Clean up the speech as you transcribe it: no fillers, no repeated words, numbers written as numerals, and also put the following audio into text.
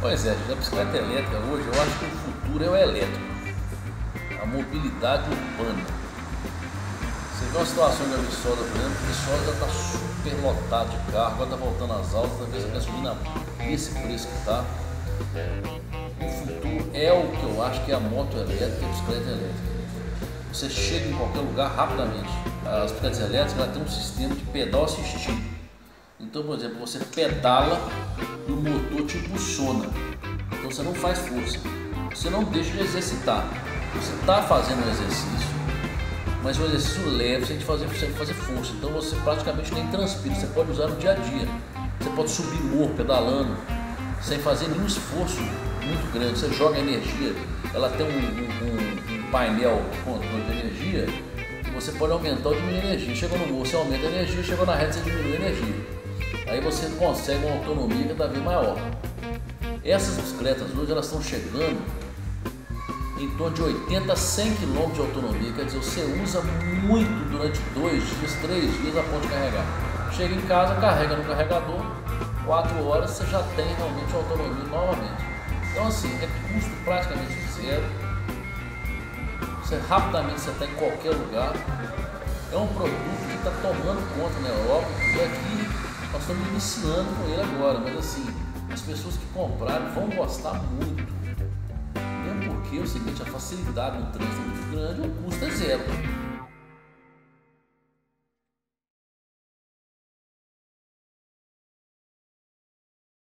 Pois é, gente, a bicicleta elétrica hoje, eu acho que o futuro é o elétrico, a mobilidade urbana. Você vê uma situação de Viçosa, por exemplo, Viçosa já está super lotado de carro, agora está voltando às aulas, talvez a gasolina esse preço que está. O futuro é o que eu acho que é a moto elétrica e a bicicleta elétrica. Você chega em qualquer lugar rapidamente. As bicicletas elétricas têm um sistema de pedal assistido. Então, por exemplo, você pedala e o motor te impulsiona. Então você não faz força, você não deixa de exercitar. Você está fazendo um exercício, mas um exercício leve, sem fazer força. Então você praticamente nem transpira. Você pode usar no dia a dia. Você pode subir morro pedalando, sem fazer nenhum esforço muito grande. Você joga energia. Ela tem um painel com energia que você pode aumentar ou diminuir a energia. Chegou no morro, você aumenta a energia. Chegou na reta, você diminui a energia. Aí você consegue uma autonomia cada vez maior. Essas bicicletas hoje elas estão chegando em torno de 80 a 100 km de autonomia. Quer dizer, você usa muito durante 2 dias, 3 dias a ponto de carregar. Chega em casa, carrega no carregador, 4 horas você já tem realmente autonomia novamente. Então assim, é custo praticamente zero. Você rapidamente está em qualquer lugar. É um produto que está tomando conta na Europa e aqui nós estamos iniciando com ele agora, mas assim, as pessoas que comprarem vão gostar muito. Mesmo porque é o seguinte, a facilidade no trânsito é muito grande, o custo é zero.